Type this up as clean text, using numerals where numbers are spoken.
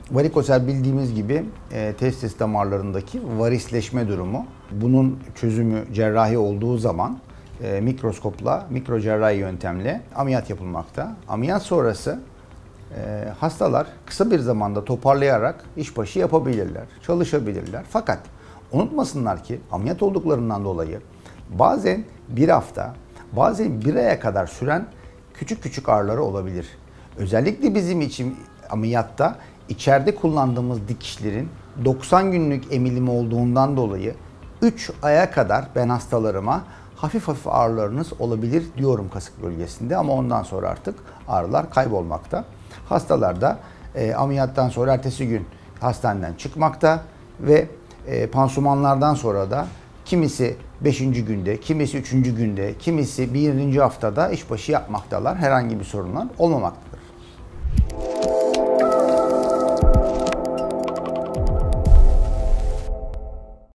Varikosel bildiğimiz gibi testis damarlarındaki varisleşme durumu. Bunun çözümü cerrahi olduğu zaman mikroskopla, mikrocerrahi yöntemle ameliyat yapılmakta. Ameliyat sonrası hastalar kısa bir zamanda toparlayarak işbaşı yapabilirler, çalışabilirler. Fakat unutmasınlar ki ameliyat olduklarından dolayı bazen bir hafta, bazen bir aya kadar süren küçük küçük ağrıları olabilir. Özellikle bizim için ameliyatta içeride kullandığımız dikişlerin 90 günlük emilimi olduğundan dolayı 3 aya kadar ben hastalarıma hafif hafif ağrılarınız olabilir diyorum kasık bölgesinde, ama ondan sonra artık ağrılar kaybolmakta. Hastalar da ameliyattan sonra ertesi gün hastaneden çıkmakta ve pansumanlardan sonra da kimisi 5. günde, kimisi 3. günde, kimisi 1. haftada işbaşı yapmaktalar. Herhangi bir sorunlar olmamaktadır.